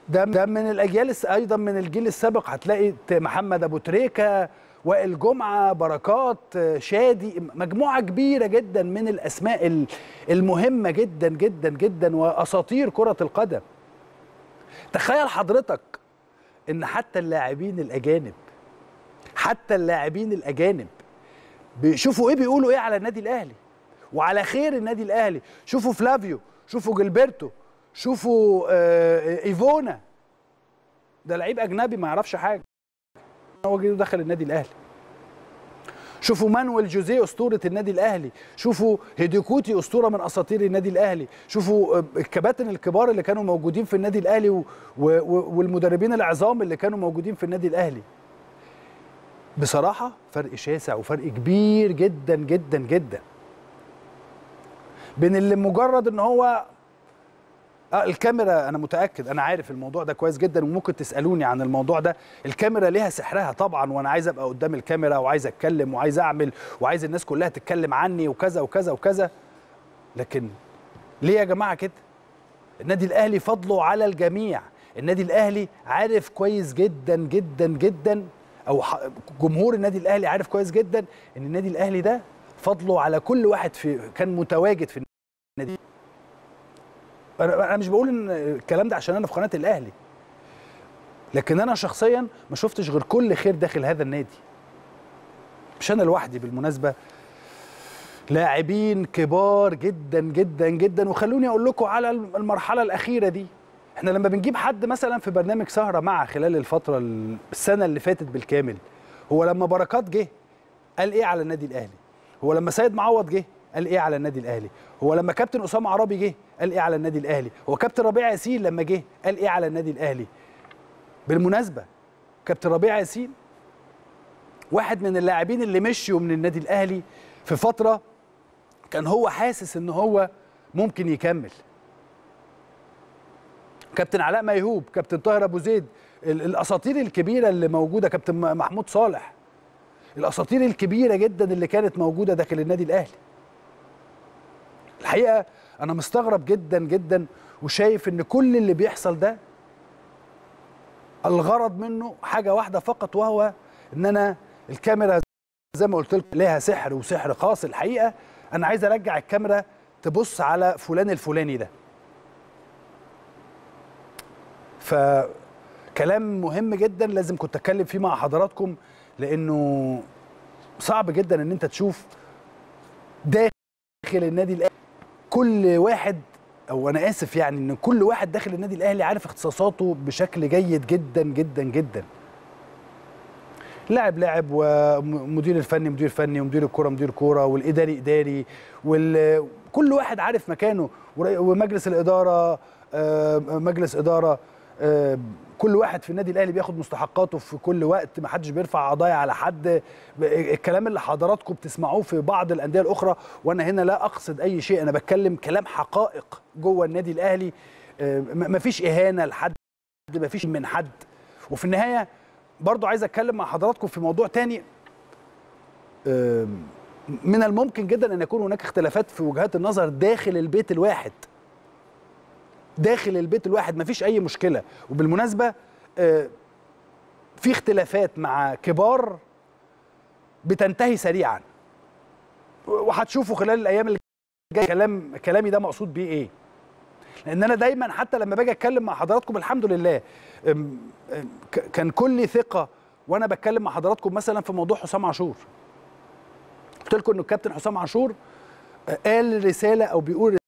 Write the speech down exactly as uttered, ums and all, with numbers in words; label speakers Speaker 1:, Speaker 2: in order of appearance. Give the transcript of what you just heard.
Speaker 1: ده ده من الاجيال ايضا من الجيل السابق، هتلاقي محمد ابو تريكه، وائل جمعه، بركات، شادي، مجموعه كبيره جدا من الاسماء المهمه جدا جدا جدا واساطير كره القدم. تخيل حضرتك ان حتى اللاعبين الاجانب حتى اللاعبين الاجانب بيشوفوا ايه، بيقولوا ايه على النادي الاهلي وعلى خير النادي الاهلي. شوفوا فلافيو، شوفوا جilberto، شوفوا آه ايفونا، ده لعيب اجنبي ما يعرفش حاجه، هو جه دخل النادي الاهلي. شوفوا مانويل جوزيه اسطوره النادي الاهلي، شوفوا هيديكوتي اسطوره من اساطير النادي الاهلي، شوفوا الكباتن الكبار اللي كانوا موجودين في النادي الاهلي و... و... والمدربين العظام اللي كانوا موجودين في النادي الاهلي. بصراحه فرق شاسع وفرق كبير جدا جدا جدا بين اللي مجرد ان هو اه الكاميرا. انا متاكد، انا عارف الموضوع ده كويس جدا وممكن تسالوني عن الموضوع ده. الكاميرا ليها سحرها طبعا، وانا عايز ابقى قدام الكاميرا وعايز اتكلم وعايز اعمل وعايز الناس كلها تتكلم عني وكذا وكذا وكذا. لكن ليه يا جماعه كده؟ النادي الاهلي فضله على الجميع. النادي الاهلي عارف كويس جدا جدا جدا، او جمهور النادي الاهلي عارف كويس جدا ان النادي الاهلي ده فضله على كل واحد في كان متواجد في النادي. انا مش بقول ان الكلام ده عشان انا في قناه الاهلي، لكن انا شخصيا ما شفتش غير كل خير داخل هذا النادي. مش انا لوحدي بالمناسبه، لاعبين كبار جدا جدا جدا. وخلوني اقول لكم على المرحله الاخيره دي، احنا لما بنجيب حد مثلا في برنامج سهره مع خلال الفتره السنه اللي فاتت بالكامل، هو لما بركات جه قال ايه على النادي الاهلي؟ هو لما سيد معوض جه قال ايه على النادي الاهلي؟ هو لما كابتن اسامه عرابي جه قال ايه على النادي الاهلي؟ هو كابتن ربيع ياسين لما جه قال ايه على النادي الاهلي؟ بالمناسبه كابتن ربيع ياسين واحد من اللاعبين اللي مشيوا من النادي الاهلي في فتره كان هو حاسس ان هو ممكن يكمل. كابتن علاء ميهوب، كابتن طاهر ابو زيد، الاساطير الكبيره اللي موجوده، كابتن محمود صالح، الاساطير الكبيره جدا اللي كانت موجوده داخل النادي الاهلي. الحقيقه انا مستغرب جدا جدا وشايف ان كل اللي بيحصل ده الغرض منه حاجه واحده فقط، وهو ان انا الكاميرا زي ما قلت لكم ليها سحر وسحر خاص. الحقيقه انا عايز ارجع الكاميرا تبص على فلان الفلاني ده. فكلام مهم جدا لازم كنت اتكلم فيه مع حضراتكم، لانه صعب جدا ان انت تشوف داخل النادي الاهلي كل واحد، او انا اسف يعني ان كل واحد داخل النادي الاهلي عارف اختصاصاته بشكل جيد جدا جدا جدا. لاعب لاعب، ومدير الفني مدير فني، ومدير الكوره مدير كوره، والاداري اداري، وكل واحد عارف مكانه، ومجلس الاداره مجلس اداره. كل واحد في النادي الاهلي بياخد مستحقاته في كل وقت، ما حدش بيرفع قضايا على حد. الكلام اللي حضراتكم بتسمعوه في بعض الانديه الاخرى، وانا هنا لا اقصد اي شيء، انا بتكلم كلام حقائق جوه النادي الاهلي. ما فيش اهانه لحد، ما فيش من حد. وفي النهايه برضو عايز اتكلم مع حضراتكم في موضوع تاني. من الممكن جدا ان يكون هناك اختلافات في وجهات النظر داخل البيت الواحد، داخل البيت الواحد مفيش اي مشكله. وبالمناسبه في اختلافات مع كبار بتنتهي سريعا، وهتشوفوا خلال الايام اللي جايه كلام كلامي ده مقصود بيه ايه. لان انا دايما حتى لما باجي اتكلم مع حضراتكم الحمد لله كان كل ثقه وانا بتكلم مع حضراتكم مثلا في موضوع حسام عاشور. قلت لكم انه الكابتن حسام عاشور قال رساله او بيقول